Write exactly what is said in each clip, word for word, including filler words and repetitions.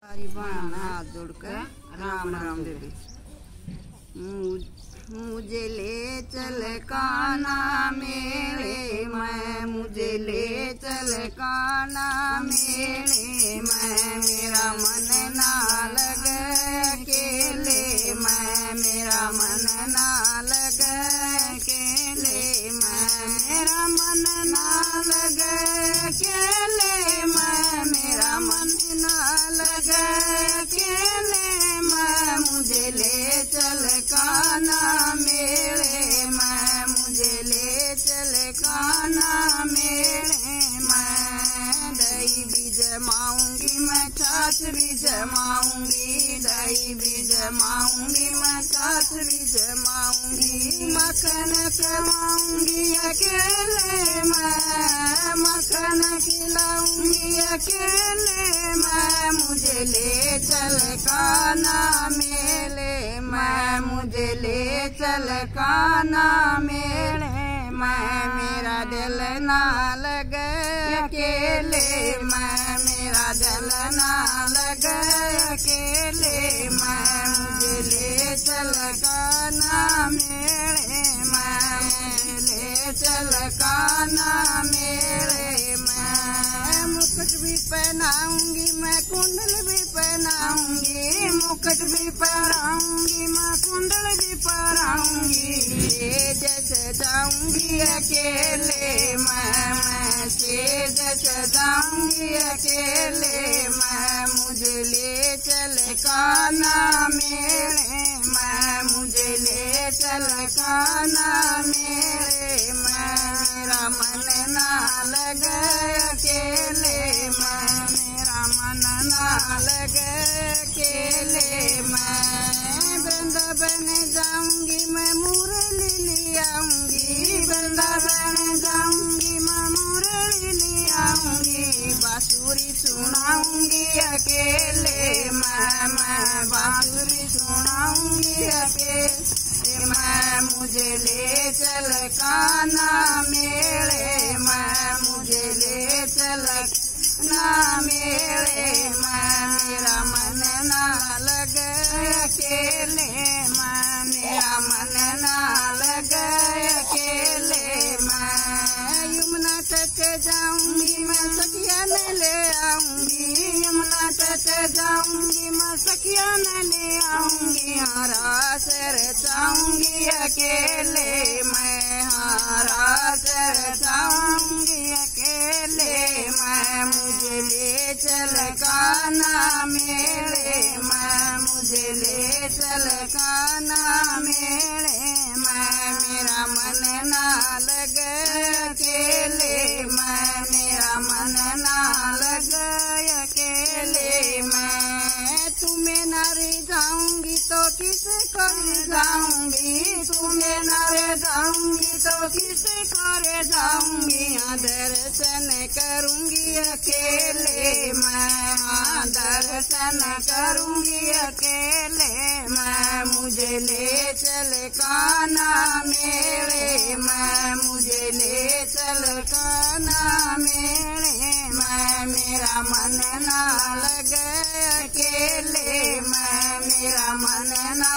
सारी बहन हाथ जोड़कर राम राम दे दे। मुझे ले चल काना मेले मैं, मुझे ले चल काना मेले मैं, मेरा मन ना लगे अकेले मैं, मेरा मन ना लगे अकेले मैं, मेरा मन ना लगे अकेले मैं, मेरा मन ना लगे अकेले मैं, मुझे ले चल काना मेले मैं, मुझे ले चल काना मेले मैं, दही भी जमाऊंगी मैं छाछ भी जमाऊंगी, दही भी जमाऊंगी मैं छाछ भी जमाऊंगी, मक्खन खिलाऊंगी अकेले मैं, मक्खन खिलाऊंगी अकेले मैं, मुझे ले चल काना मेले मैं, मुझे ले चल काना मेले मैं, मेरा दिल ना लगे अकेले मैं, मेरा दिल ना लगे अकेले मैं, मुझे ले चल काना मेले मैं, मुझे ले चल काना मेले मैं, मुकुट भी पहनाऊंगी मैं कुंडल भी पहनाऊंगी, मुकुट भी पहनाऊंगी मैं कुंडल भी पहनाऊंगी, जैसे जाऊंगी अकेले मैं, मैं से जैसे जाऊंगी अकेले मैं, मुझे ले चल काना मेले मैं, मुझे ले चल काना मेले मैं, मेरा मन ना लगे अकेले मैं, मेरा मन ना लगे अकेले मैं, वृंदावन जाऊंगी मैं मुरली ले आऊंगी, वृंदावन जाऊंगी मैं मुरली ले आऊंगी, बांसुरी सुनाऊंगी अकेले मैं, मैं बांसुरी सुनाऊंगी अकेले मैं, मुझे ले चल काना मेले मैं, मुझे ले चल ना मेले मैं, मेरा मन ना लगे अकेले मैं, मेरा मन ना लगे अकेले मैं, यमुना तट जाऊंगी मैं सखिया न ले आऊंगी, यमुना तट जाऊंगी मैं सखिया न ले आऊंगी, हारा सर जाऊंगी अकेले मैं, हारा सर जाऊंगी अकेले मैं, मुझे ले चल काना मेले मैं, मुझे ले चल काना मेले मैं, मेरा मन ना लगे अकेले मैं, मेरा मन ना लगे अकेले मैं, तुम्हें न रे जाऊंगी तो किसे को जाऊंगी, तुम्हें न रे जाऊंगी तो किसे को रे जाऊंगी, दर्शन करूंगी अकेले मैं, हाँ दर्शन करूंगी अकेले मैं, मुझे ले चल काना मेले मैं, मुझे ले चल काना मेले मैं, मेरा मन ना लगे अकेले मैं, मेरा मन ना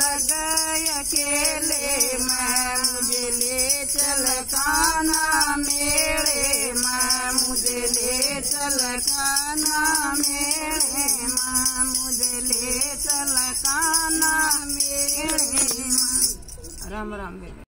लगे अकेले मैं, मुझे ले चल काना मेले मैं, मुझे ले चल काना मेले मैं, मुझे ले चल काना मेले। राम राम बेबे।